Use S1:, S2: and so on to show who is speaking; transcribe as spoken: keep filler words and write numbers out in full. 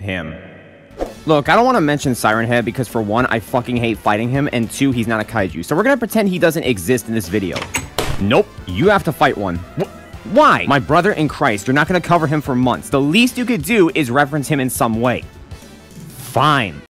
S1: him. Look, I don't want to mention Siren Head because for one, I fucking hate fighting him, and two, he's not a kaiju. So we're gonna pretend he doesn't exist in this video. Nope, you have to fight one. Wh why? My brother in Christ, you're not gonna cover him for months. The least you could do is reference him in some way. Fine.